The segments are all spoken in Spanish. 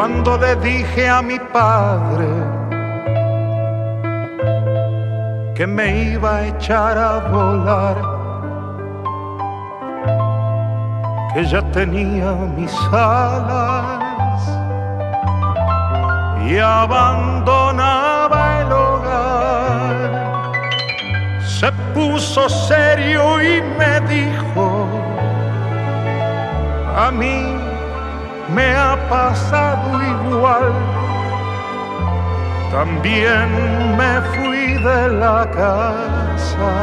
cuando le dije a mi padre que me iba a echar a volar, que ya tenía mis alas y abandonaba el hogar. Se puso serio y me dijo: a mí me ha pasado igual, también me fui de la casa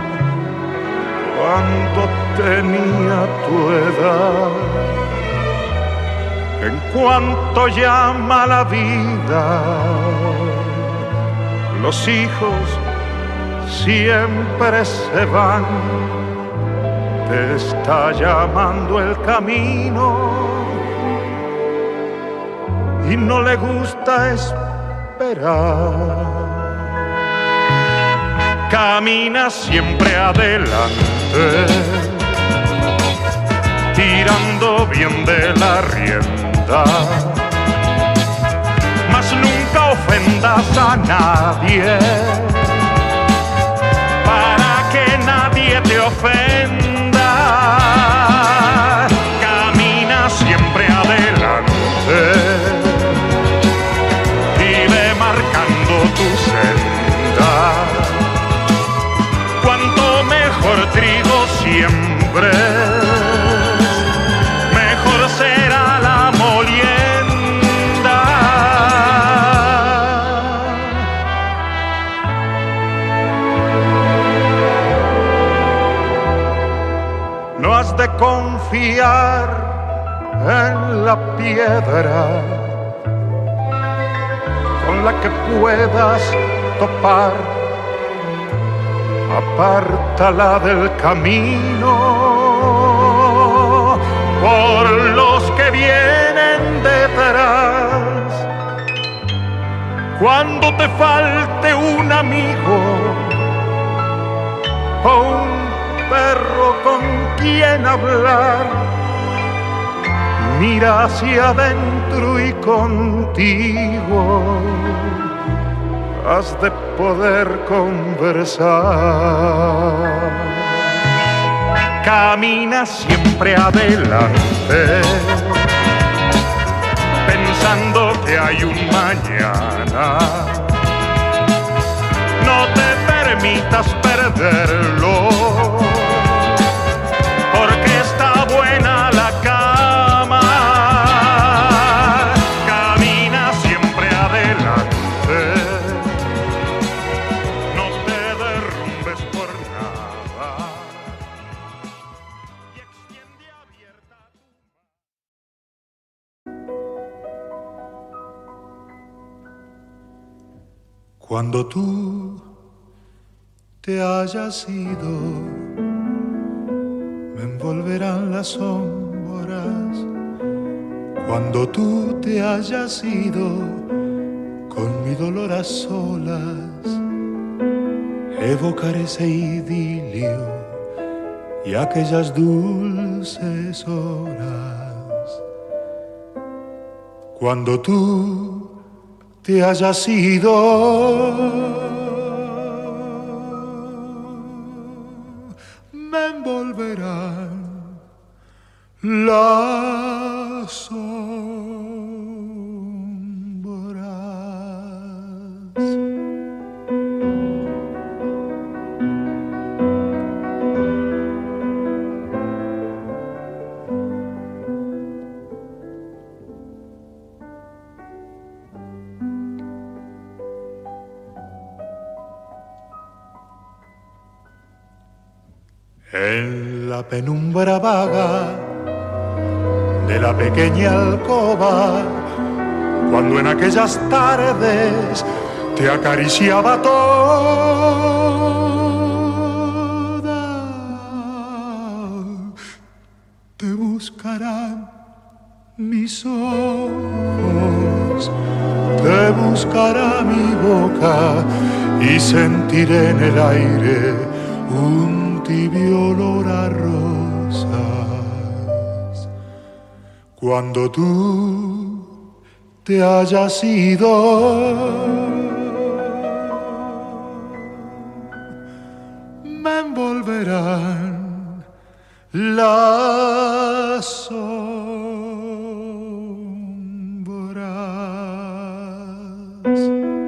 cuando tenía tu edad. En cuanto llama la vida, los hijos siempre se van. Te está llamando el camino y no le gusta esperar. Camina siempre adelante, tirando bien de la rienda, mas nunca ofendas a nadie, para que nadie te ofenda. Camina siempre adelante, vive marcando tu senda. Cuanto mejor trigo siembres, mejor será la molienda. No has de confiar en la piedra con la que puedas topar. Apártala del camino por los que vienen detrás. Cuando te falte un amigo o un perro con quien hablar, mira hacia adentro y contigo has de poder conversar. Camina siempre adelante, pensando que hay un mañana. No te permitas perderlo, porque está buena la cama. Camina siempre adelante, no te derrumbes por nada, y extiende abierta tu mano. Cuando tú te hayas ido, me envolverán las sombras. Cuando tú te hayas ido, con mi dolor a solas, evocaré ese idilio y aquellas dulces horas. Cuando tú te hayas ido, me envolverán las sombras. En la penumbra vaga de la pequeña alcoba, cuando en aquellas tardes te acariciaba toda, te buscarán mis ojos, te buscará mi boca y sentiré en el aire un tibio olor a rosas. Cuando tú te hayas ido. Me envolverán las sombras.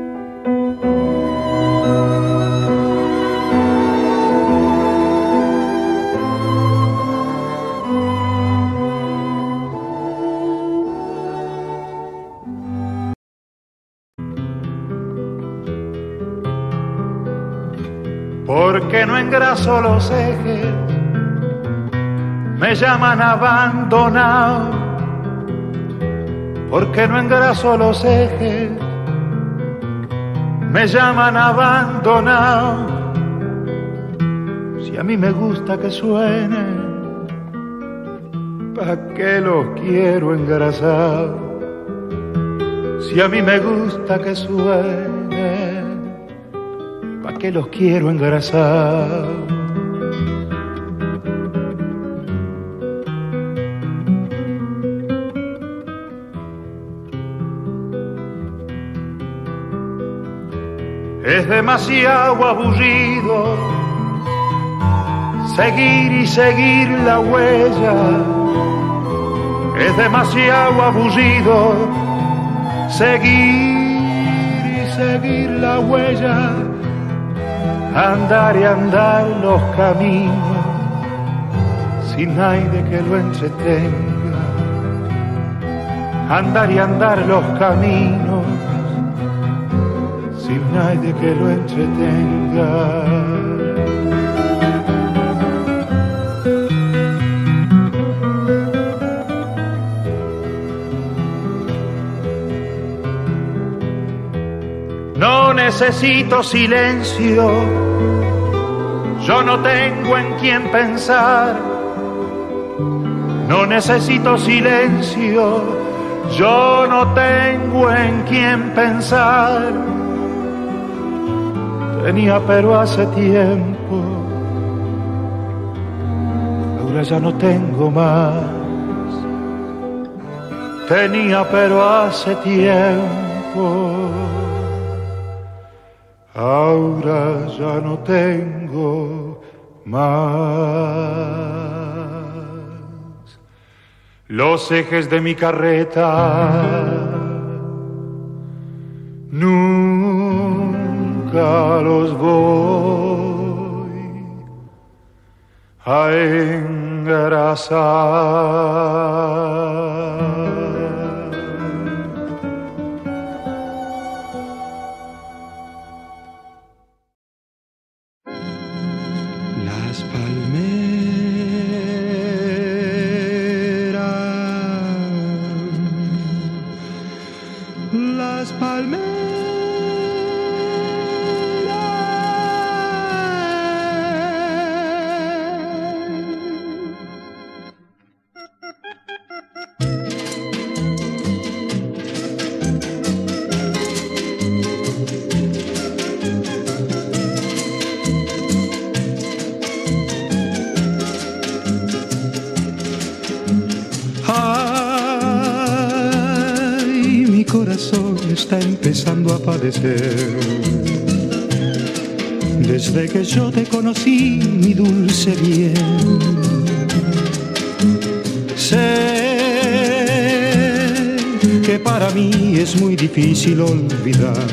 Porque no engraso los ejes, me llaman abandonado. Porque no engraso los ejes, me llaman abandonado. Si a mí me gusta que suenen, ¿pa' qué los quiero engrasar? Si a mí me gusta que suenen, ¿pa' qué los quiero engrasar? Es demasiado aburrido seguir y seguir la huella. Es demasiado aburrido seguir y seguir la huella. Andar y andar los caminos sin nadie que lo entretenga. Andar y andar los caminos sin nadie que lo entretenga. No necesito silencio, yo no tengo en quién pensar. No necesito silencio, yo no tengo en quién pensar. Tenía pero hace tiempo, ahora ya no tengo más. Tenía pero hace tiempo, ahora ya no tengo más. Los ejes de mi carreta nunca los voy a engrasar. Las palmeras, las palmeras. Ay, mi corazón está empezando a padecer. Desde que yo te conocí, mi dulce bien, sé que para mí es muy difícil olvidar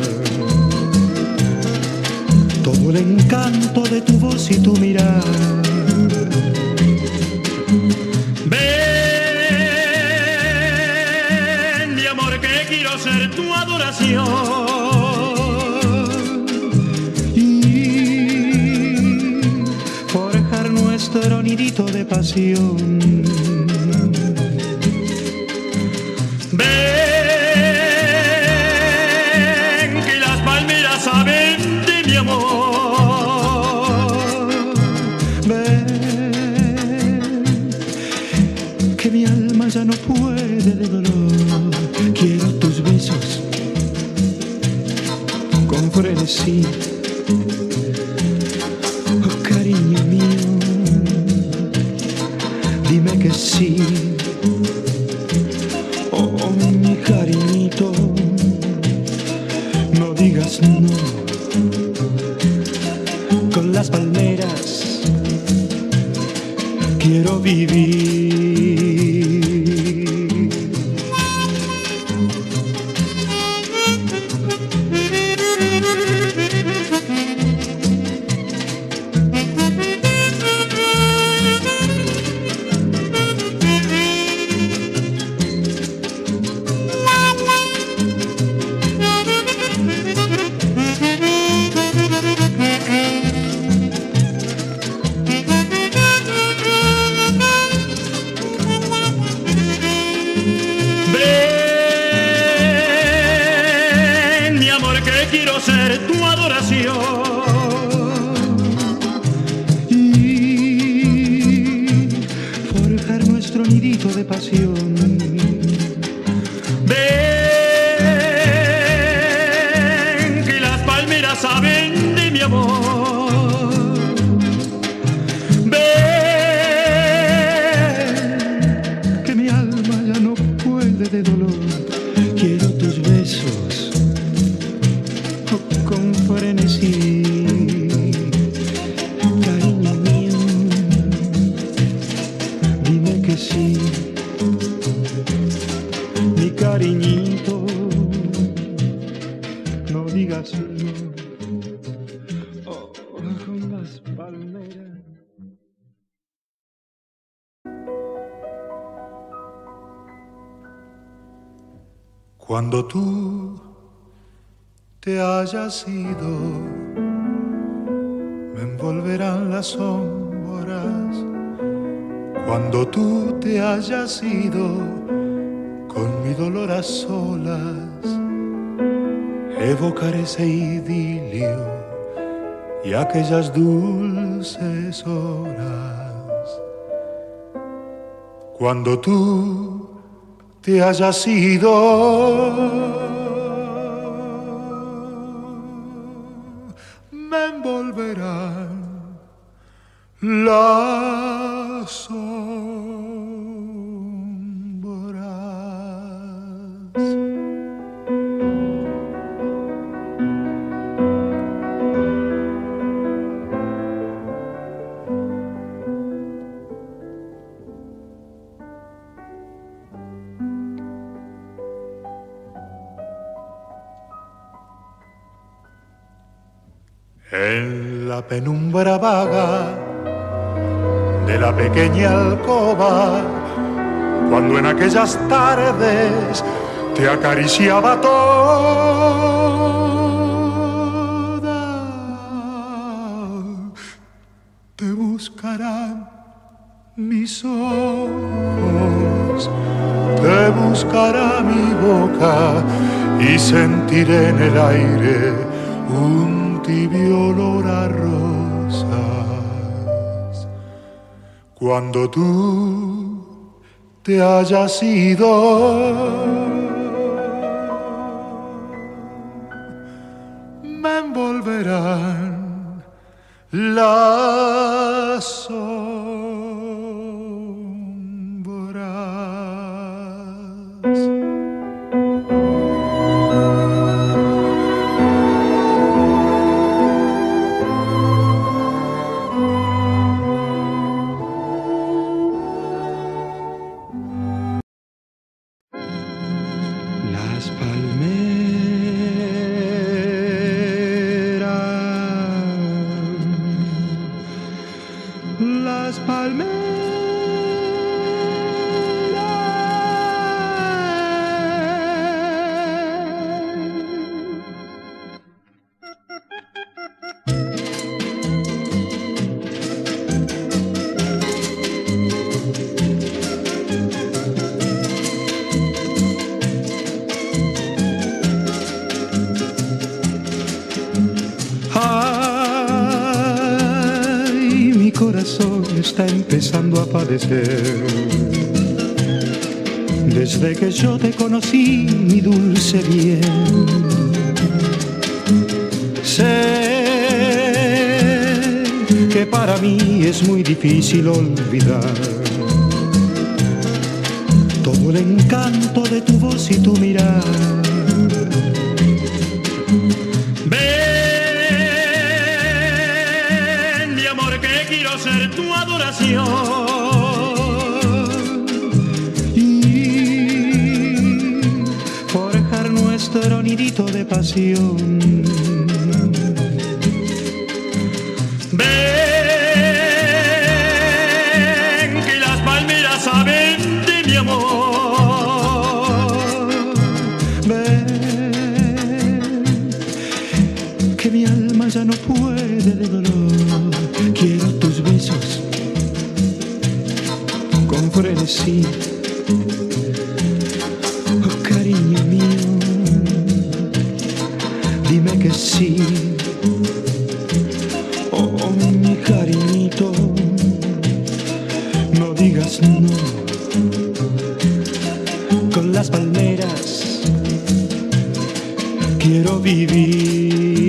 todo el encanto de tu voz y tu mirar. Ven, mi amor, que quiero ser tu adoración y forjar nuestro nidito de pasión. Ven, que las palmeras saben de mi amor. Ven, que mi alma ya no puede de dolor. Quiero tus besos con frenesí. Oh, cariño mío, dime que sí. Oh, mi cariñito. mas no. Con las palmeras quiero vivir. Ser tu adoración y forjar nuestro nidito de pasión. Ven, que las palmeras saben de mi amor. Ven, que mi alma ya no puede de dolor. Quiero tus besos con frenesí, cariño mío, dime que sí, mi cariñito, no digas no, oh, con las palmeras. Cuando tú te hayas ido, me envolverán las sombras. Cuando tú te hayas ido, con mi dolor a solas, evocaré ese idilio y aquellas dulces horas. Cuando tú te hayas ido, me envolverán las sombras. En la penumbra vaga de la pequeña alcoba, cuando en aquellas tardes te acariciaba toda, te buscarán mis ojos, te buscará mi boca y sentiré en el aire un tibio olor a rosas. Cuando tú te hayas ido, me envolverán las sombras. Las palmeras, las palmeras. Ay, mi corazón está empezando a padecer. Desde que yo te conocí, mi dulce bien, sé que para mí es muy difícil olvidar todo el encanto de tu voz y tu mirar. ser tu adoración y forjar nuestro nidito de pasión. Ven que las palmeras saben de mi amor. Ven que mi alma ya no puede de dolor. Quiero tus besos con frenesí. Oh, cariño mío, dime que sí. Oh, mi cariñito, no digas no. Con las palmeras quiero vivir.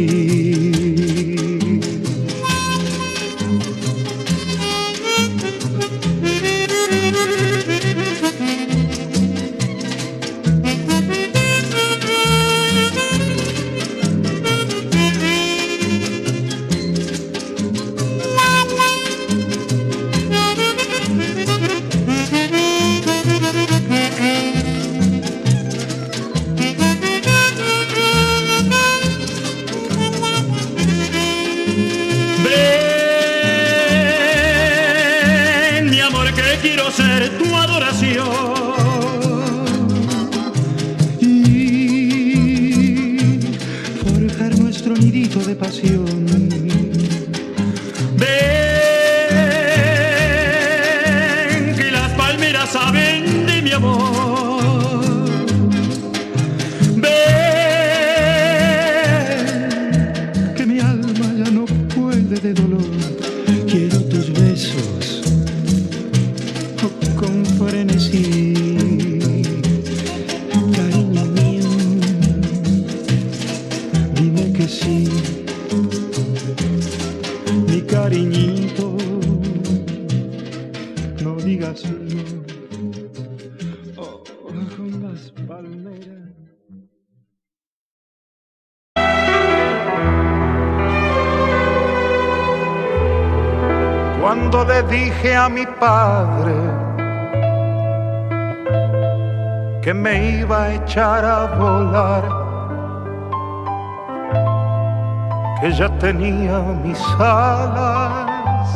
Quiero ser tu adoración y forjar nuestro nidito de pasión. Ven que las palmeras saben de mi amor. Ven que mi alma ya no puede de dolor. Quiero tus besos con frenesí, cariño mío, dime que sí, mi cariñito, no digas no. Oh, con las palmeras. Cuando le dije a mi padre que me iba a echar a volar, que ya tenía mis alas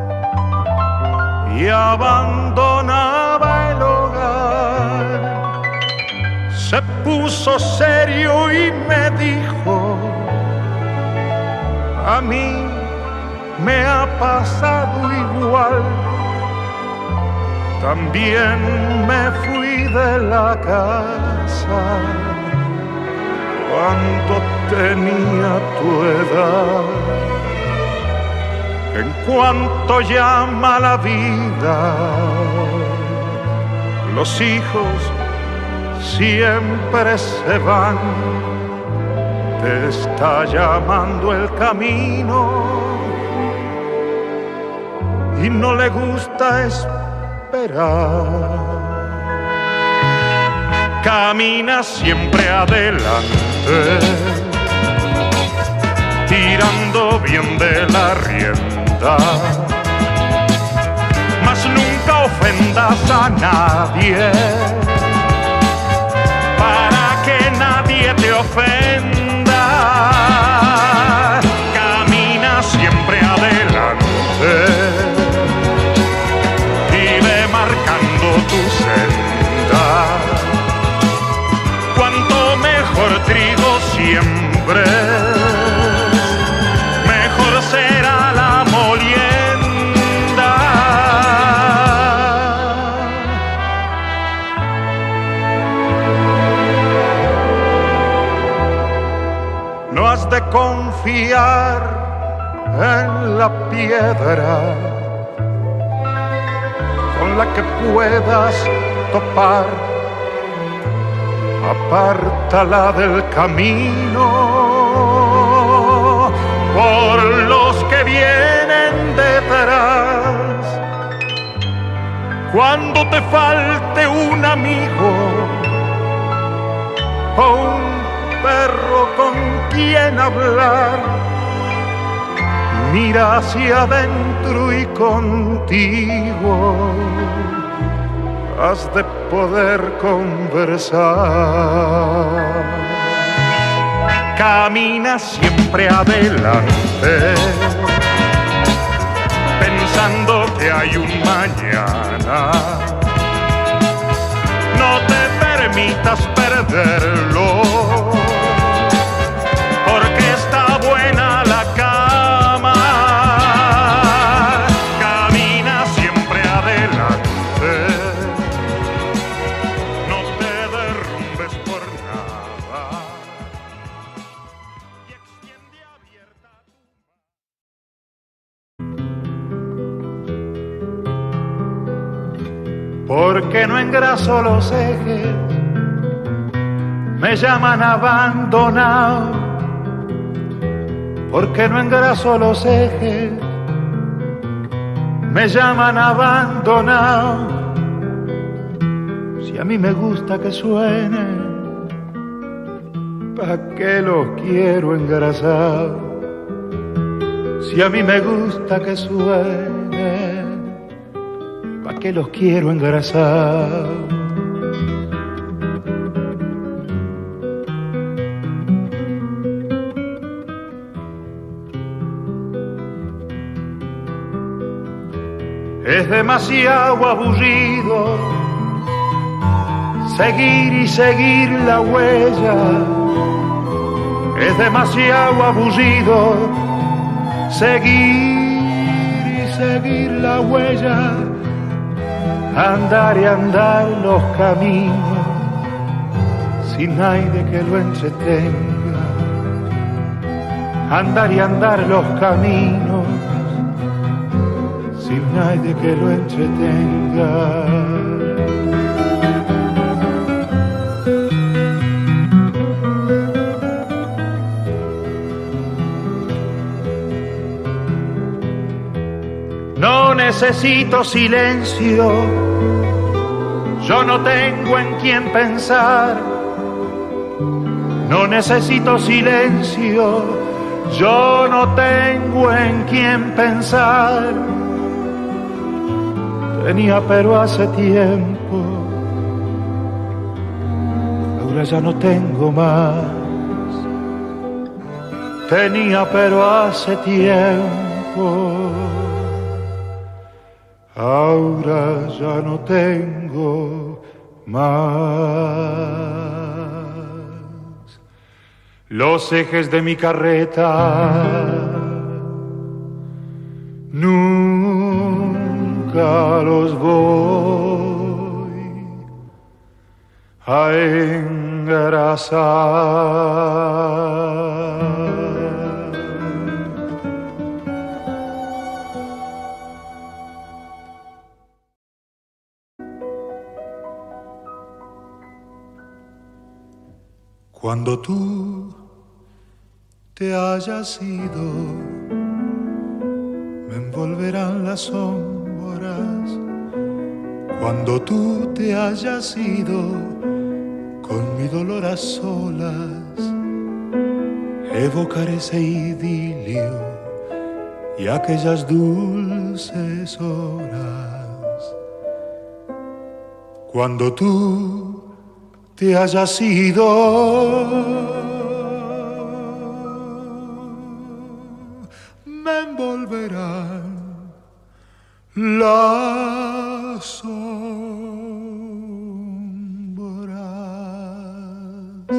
y abandonaba el hogar, se puso serio y me dijo: a mí me ha pasado igual, también me fui de la casa cuando tenía tu edad. En cuanto llama la vida, los hijos siempre se van. Te está llamando el camino y no le gusta esperar. Camina siempre adelante, tirando bien de la rienda, mas nunca ofendas a nadie, para que nadie te ofenda. Camina siempre adelante, tu senda, cuanto mejor trigo siembres, mejor será la molienda. No has de confiar en la piedra con la que puedas topar, apártala del camino por los que vienen detrás. Cuando te falte un amigo o un perro con quien hablar, mira hacia adentro y contigo has de poder conversar. Camina siempre adelante, pensando que hay un mañana. No te permitas perderlo, porque está buena la cama. Camina siempre adelante, no te derrumbes por nada, y extiende abierta tu mano. Porque no engraso los ejes, me llaman abandonado. Porque no engraso los ejes, me llaman abandonado. Si a mí me gusta que suenen, ¿pa' qué los quiero engrasar? Si a mí me gusta que suenen, ¿pa' qué los quiero engrasar? Es demasiado aburrido seguir y seguir la huella. Es demasiado aburrido seguir y seguir la huella. Andar y andar los caminos sin nadie que lo entretenga. Andar y andar los caminos sin nadie que lo entretenga. No necesito silencio, yo no tengo en quién pensar. No necesito silencio, yo no tengo en quién pensar. Tenía pero hace tiempo, ahora ya no tengo más. Tenía pero hace tiempo, ahora ya no tengo más. Los ejes de mi carreta nunca los voy a engrasar. Cuando tú te hayas ido, me envolverán las sombras. Cuando tú te hayas ido, con mi dolor a solas, evocaré ese idilio y aquellas dulces horas. Cuando tú te hayas ido, me envolverán las sombras.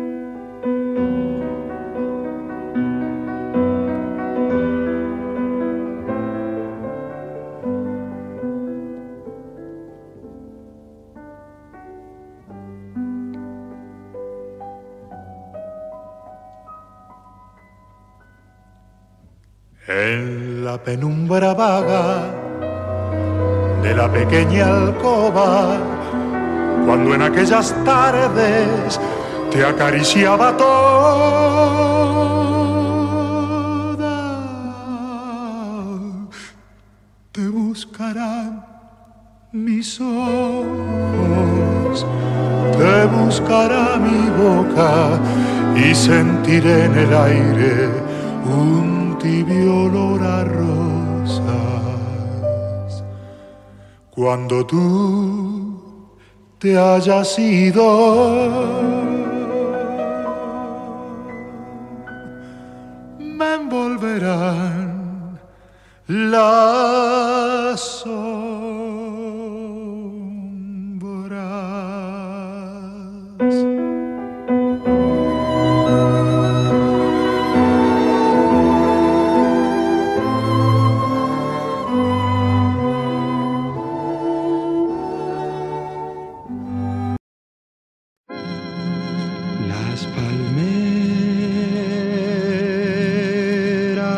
En la penumbra vaga de la pequeña alcoba, cuando en aquellas tardes te acariciaba toda, te buscarán mis ojos, te buscará mi boca y sentiré en el aire un tibio olor a rosas. Cuando tú te hayas ido, me envolverán las sombras. Las palmeras,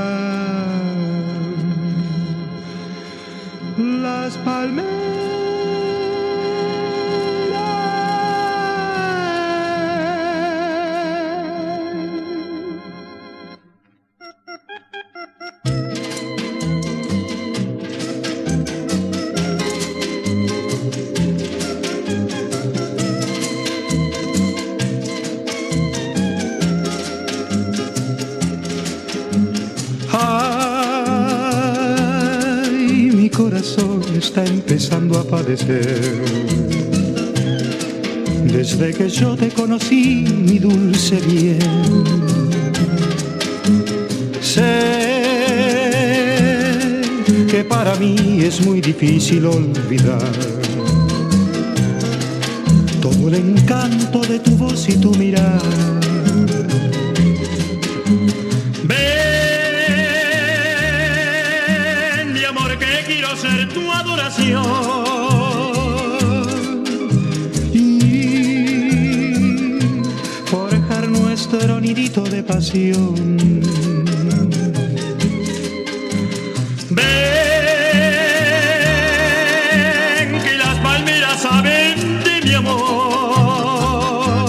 las palmeras. Ay, mi corazón está empezando a padecer. Desde que yo te conocí, mi dulce bien, sé que para mí es muy difícil olvidar todo el encanto de tu voz y tu mirar. Ven, mi amor, que quiero ser tu adoración y forjar nuestro nidito de pasión. Ven, que las palmeras saben de mi amor.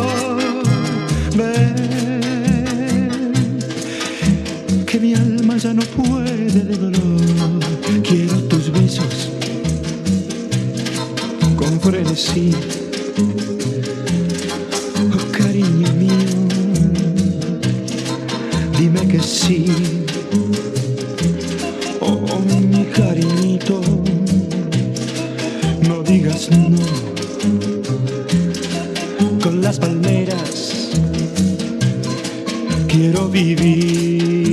Ven, que mi alma ya no puede de dolor. Quiero tus besos con frenesí. Oh, cariño mío, dime que sí. Oh, mi cariñito, no digas no. Con las palmeras quiero vivir.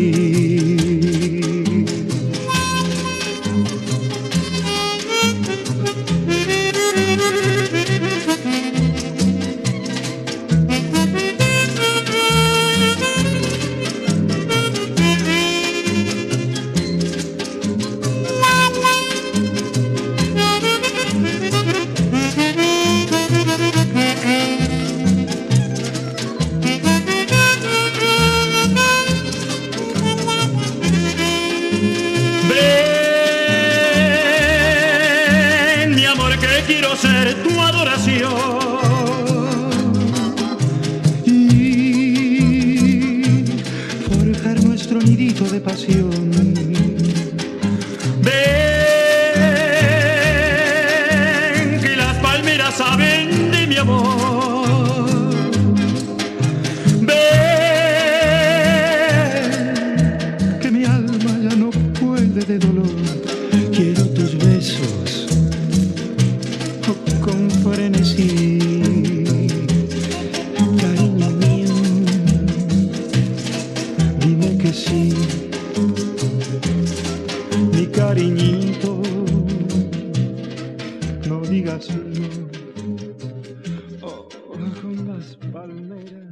Ven, mi amor, que quiero ser tu adoración y forjar nuestro nidito de pasión. Ven, que las palmeras saben de mi amor. Ven, que mi alma ya no puede de dolor. Quiero tus besos con frenesí. Cariño mío, dime que sí. Mi cariñito, no digas no. Oh, con las palmeras.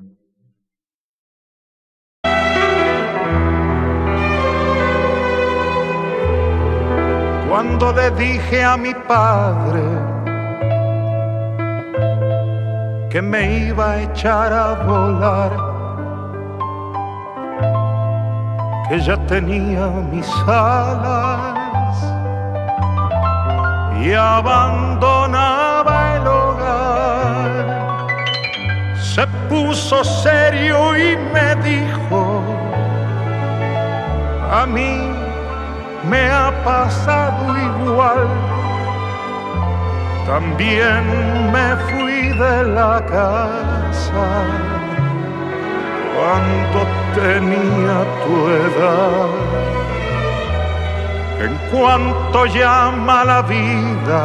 Cuando le dije a mi padre que me iba a echar a volar, que ya tenía mis alas y abandonaba el hogar, se puso serio y me dijo: a mí me ha pasado igual, también me fui de la casa cuando tenía tu edad. En cuanto llama la vida,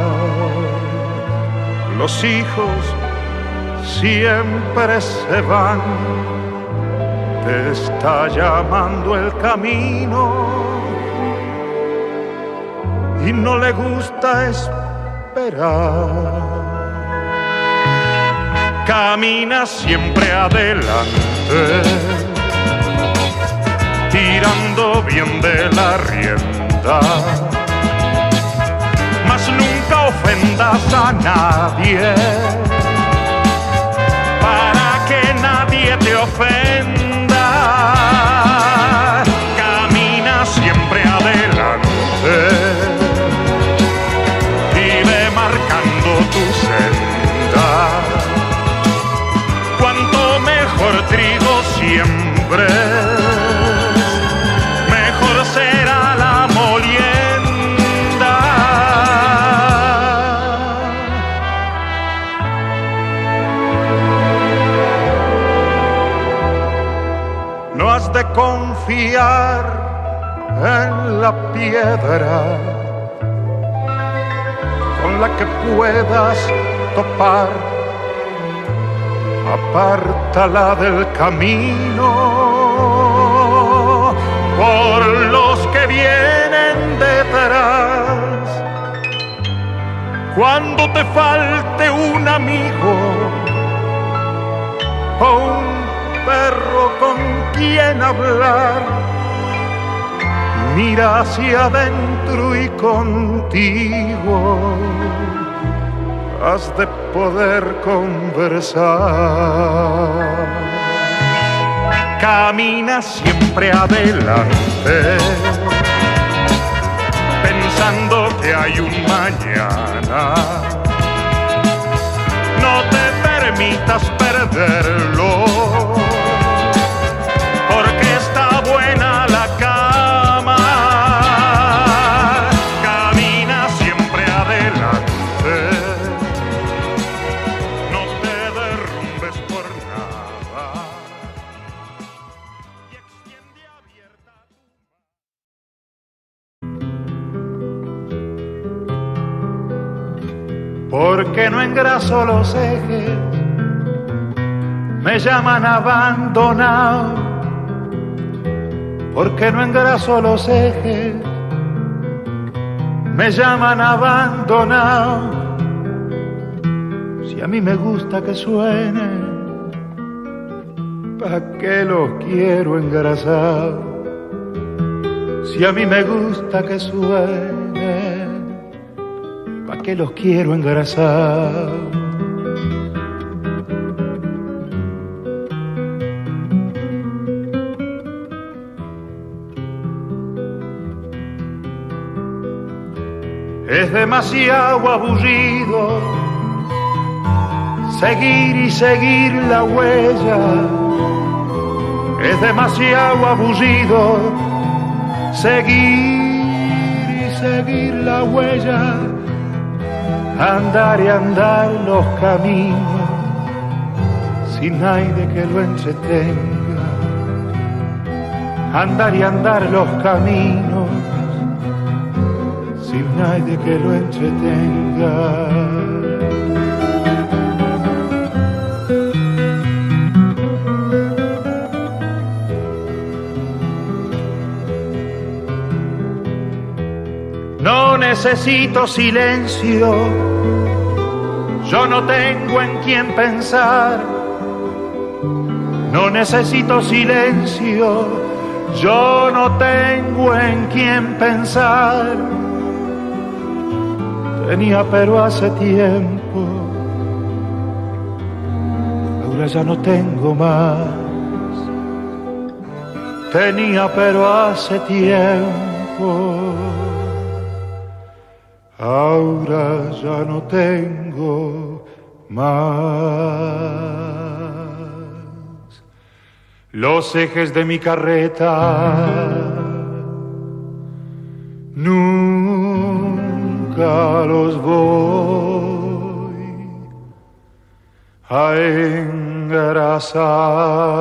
los hijos siempre se van. Te está llamando el camino y no le gusta esperar. Camina siempre adelante, tirando bien de la rienda, mas nunca ofendas a nadie, para que nadie te ofenda. Camina siempre adelante y ve marcando tu senda. Cuanto mejor trigo siembres, mejor será la molienda. No has de confiar en la piedra con la que puedas topar. Apártala del camino por los que vienen detrás. Cuando te falte un amigo o un perro con quien hablar, mira hacia adentro y contigo has de poder conversar. Camina siempre adelante, pensando que hay un mañana. No te permitas perderlo, porque está buena la cama. Camina siempre adelante, no te derrumbes por nada, y extiende abierta tu mano. Porque no engraso los ejes, me llaman abandonado. Porque no engraso los ejes, me llaman abandonado. Si a mí me gusta que suene, ¿pa' qué los quiero engrasar? Si a mí me gusta que suene, ¿pa' qué los quiero engrasar? Es demasiado aburrido seguir y seguir la huella. Es demasiado aburrido seguir y seguir la huella. Andar y andar los caminos sin nadie que lo entretenga. Andar y andar los caminos sin nadie que lo entretenga. No necesito silencio, yo no tengo en quién pensar. No necesito silencio, yo no tengo en quién pensar. Tenía pero hace tiempo, ahora ya no tengo más. Tenía pero hace tiempo, ahora ya no tengo más. Los ejes de mi carreta nunca los voy a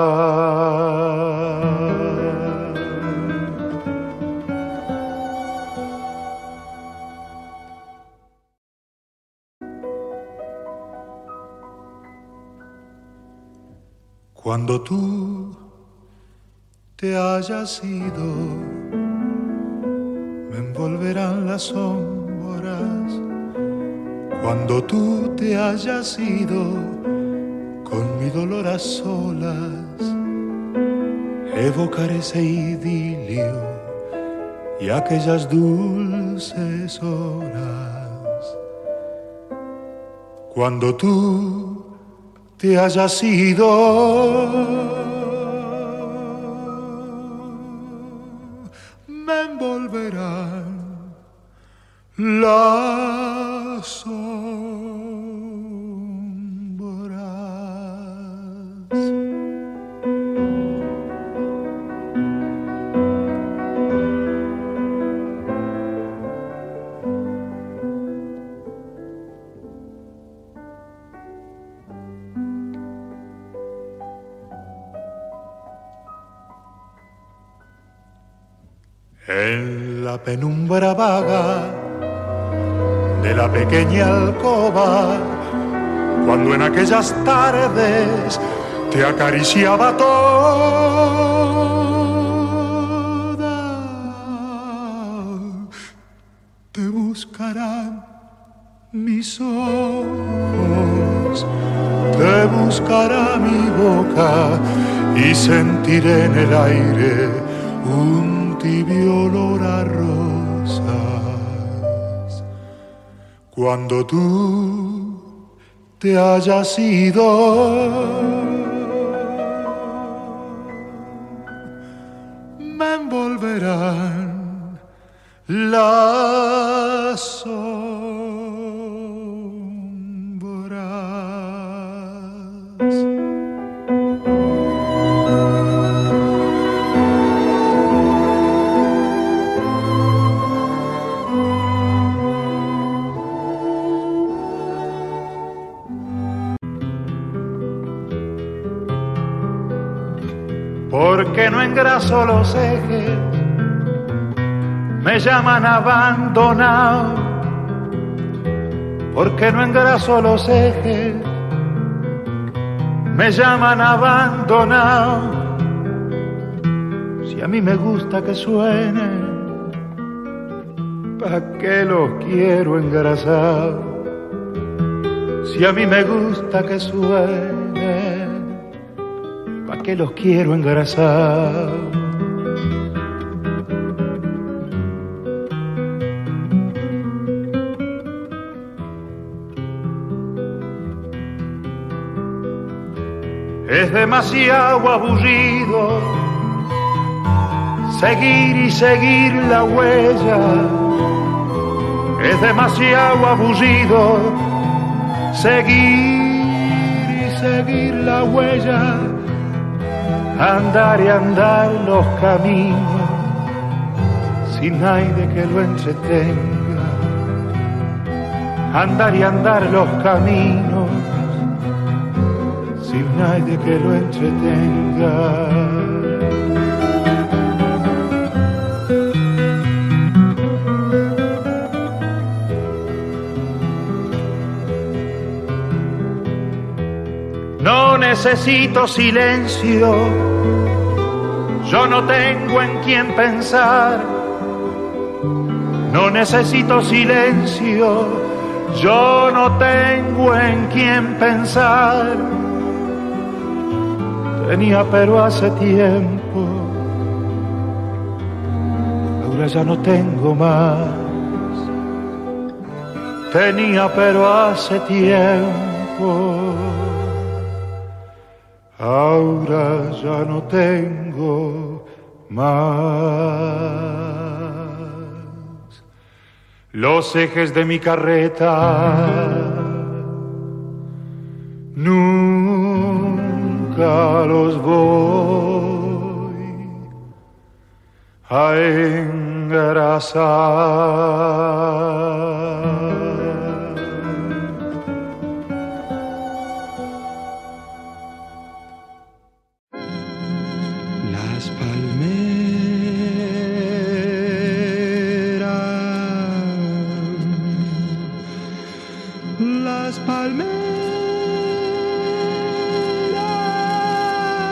engrasar. Cuando tú te hayas ido, me envolverán las sombras. Cuando tú te hayas ido, con mi dolor a solas, evocaré ese idilio y aquellas dulces horas. Cuando tú te hayas ido, me envolverán las sombras. En la penumbra vaga de la pequeña alcoba, cuando en aquellas tardes te acariciaba toda, te buscarán mis ojos, te buscará mi boca y sentiré en el aire un tibio olor a rosas. Cuando tú te hayas ido, me envolverán las sombras. Porque no engraso los ejes, me llaman abandonado. Porque no engraso los ejes, me llaman abandonado. Si a mí me gusta que suenen, ¿pa' qué los quiero engrasar? Si a mí me gusta que suenen, ¿pa' qué los quiero engrasar? Es demasiado aburrido seguir y seguir la huella. Es demasiado aburrido seguir y seguir la huella. Andar y andar los caminos sin nadie que lo entretenga. Andar y andar los caminos sin nadie que lo entretenga. No necesito silencio, yo no tengo en quién pensar. No necesito silencio, yo no tengo en quién pensar. Tenía pero hace tiempo, ahora ya no tengo más. Tenía pero hace tiempo, ahora ya no tengo más. Los ejes de mi carreta nunca los voy a engrasar. Las palmeras, las palmeras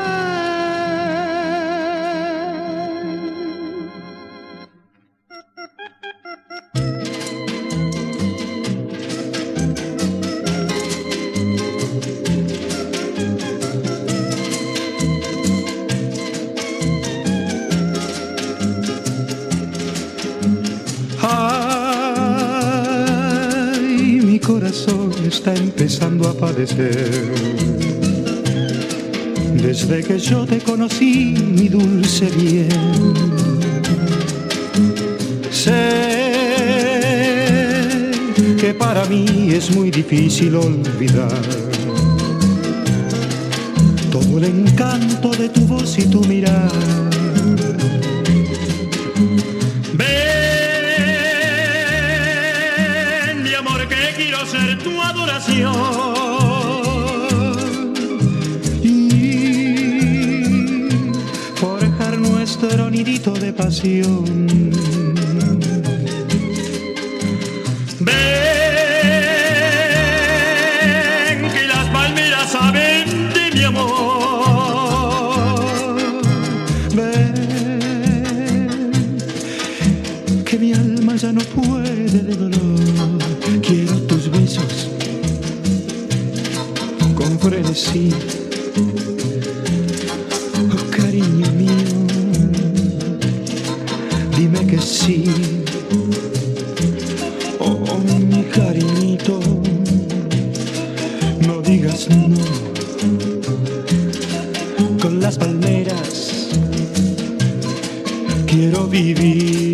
corazón está empezando a padecer. Desde que yo te conocí, mi dulce bien, sé que para mí es muy difícil olvidar todo el encanto de tu voz y tu mirar. Ven, mi amor, que quiero ser tu adoración y forjar nuestro nidito de pasión. Ven, que las palmeras saben de mi amor. Ven, que mi alma ya no puede de dolor. Quiero tus besos con frenesí. Oh, cariño mío, dime que sí. Oh, mi cariñito, no digas no. Con las palmeras quiero vivir.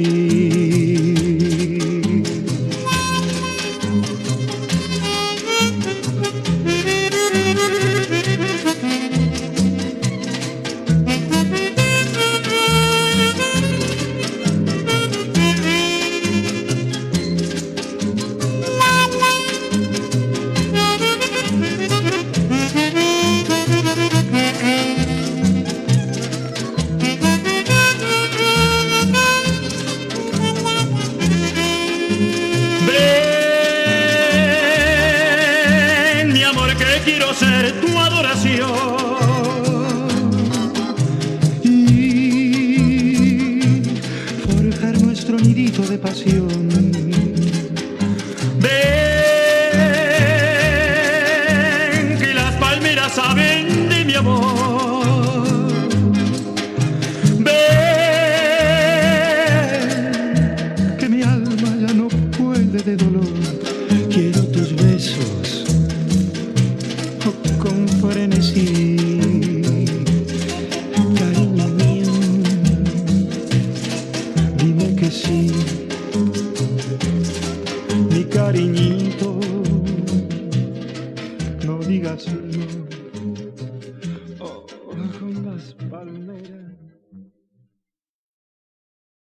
Ven, mi amor, que quiero ser tu adoración y forjar nuestro nidito de pasión. Ven, que las palmeras saben de mi amor. Ven, que mi alma ya no puede de dolor. Quiero tus besos oh, con frenesí. Cariño mío, dime que sí. Mi cariñito, no digas no.